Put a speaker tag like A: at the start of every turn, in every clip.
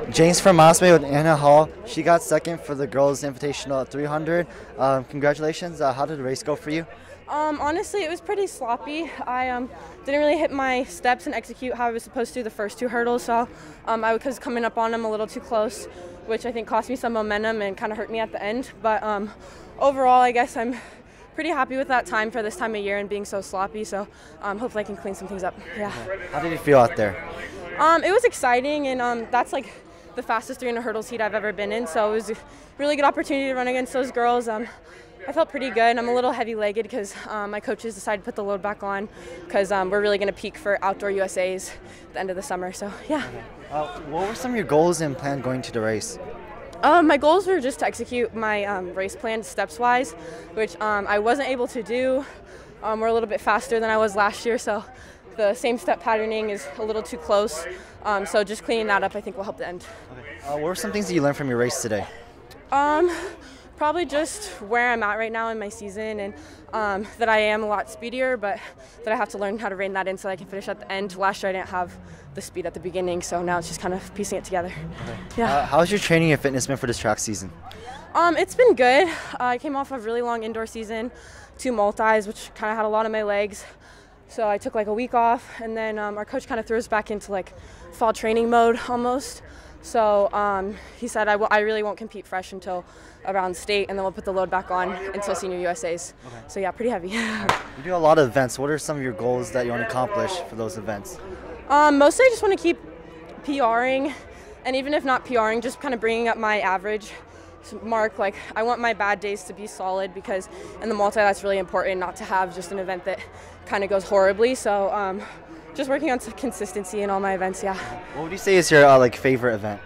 A: James from Mosby with Anna Hall. She got second for the girls' invitational at 300. Congratulations. How did the race go for you?
B: Honestly, it was pretty sloppy. I didn't really hit my steps and execute how I was supposed to the first two hurdles, so I was coming up on them a little too close, which I think cost me some momentum and kind of hurt me at the end. But overall, I guess I'm pretty happy with that time for this time of year and being so sloppy, so hopefully I can clean some things up. Yeah.
A: How did you feel out there?
B: It was exciting, and that's like the fastest 300 hurdles heat I've ever been in, so it was a really good opportunity to run against those girls. I felt pretty good. I'm a little heavy-legged because my coaches decided to put the load back on because we're really going to peak for Outdoor USAs at the end of the summer, so yeah.
A: What were some of your goals and plan going to the race?
B: My goals were just to execute my race plan steps-wise, which I wasn't able to do. We're a little bit faster than I was last year, so the same step patterning is a little too close. So just cleaning that up, I think, will help the end.
A: What were some things that you learned from your race today?
B: Probably just where I'm at right now in my season, and that I am a lot speedier, but that I have to learn how to rein that in so that I can finish at the end. Last year I didn't have the speed at the beginning, so now it's just kind of piecing it together. Yeah.
A: How's your training and fitness been for this track season?
B: It's been good. I came off a really long indoor season, 2 multis, which kind of had a lot on my legs. So I took like a week off, and then our coach kind of threw us back into like fall training mode almost. So he said I really won't compete fresh until around state, and then we'll put the load back on until senior USAs. So yeah, pretty heavy.
A: You do a lot of events. What are some of your goals that you want to accomplish for those events?
B: Mostly I just want to keep PRing, and even if not PRing, just kind of bringing up my average mark. Like, I want my bad days to be solid, because in the multi that's really important, not to have just an event that kind of goes horribly. So just working on some consistency in all my events. Yeah.
A: What would you say is your favorite event?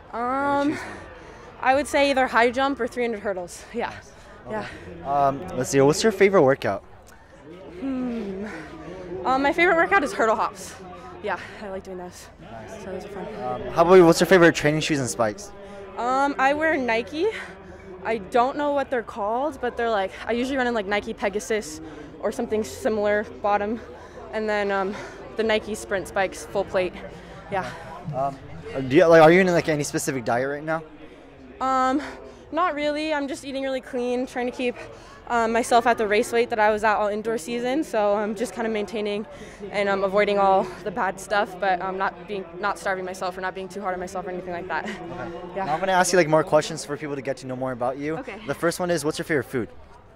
B: I would say either high jump or 300 hurdles. Yeah.
A: Okay. Yeah. Let's see. What's your favorite workout?
B: My favorite workout is hurdle hops. Yeah, I like doing those. Nice. So those are fun.
A: How about what's your favorite training shoes and spikes?
B: I wear Nike. I don't know what they're called, but they're like, I usually run in like Nike Pegasus or something similar bottom, and then the Nike Sprint spikes full plate. Yeah.
A: Are you in like any specific diet right now?
B: Not really. I'm just eating really clean, trying to keep myself at the race weight that I was at all indoor season. So I'm just kind of maintaining and avoiding all the bad stuff, but not starving myself or not being too hard on myself or anything like that. Okay. Yeah.
A: Now I'm going to ask you like more questions for people to get to know more about you.
B: Okay.
A: The first one is, what's your favorite food?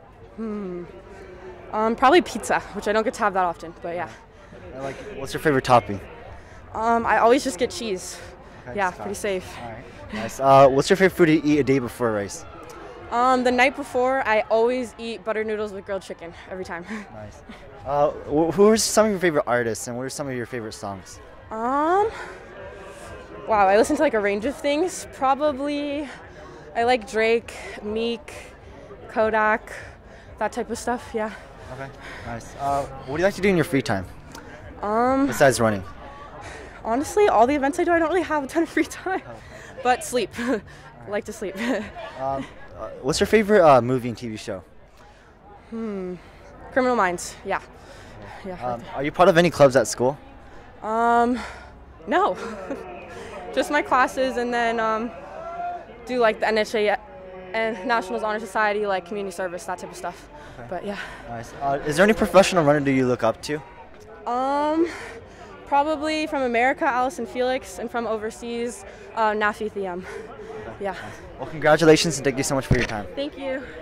B: Probably pizza, which I don't get to have that often, but yeah.
A: What's your favorite topping?
B: I always just get cheese.
A: Okay,
B: yeah, pretty safe.
A: All right. Nice. What's your favorite food to eat a day before a race?
B: The night before, I always eat butter noodles with grilled chicken every time.
A: Nice. Who are some of your favorite artists, and what are some of your favorite songs?
B: Wow, I listen to like a range of things. Probably, I like Drake, Meek, Kodak, that type of stuff. Yeah.
A: Okay. Nice. What do you like to do in your free time? Besides running.
B: Honestly, all the events I do, I don't really have a ton of free time. But sleep. I like to sleep.
A: What's your favorite movie and TV show?
B: Criminal Minds. Yeah. Yeah.
A: Are you part of any clubs at school?
B: No. Just my classes, and then do like the NHA and Nationals Honor Society, like community service, that type of stuff. Okay. But yeah.
A: Nice. Is there any professional runner do you look up to?
B: Probably from America, Allison Felix, and from overseas, Nafi Thiam. Yeah.
A: Well, congratulations, and thank you so much for your time.
B: Thank you.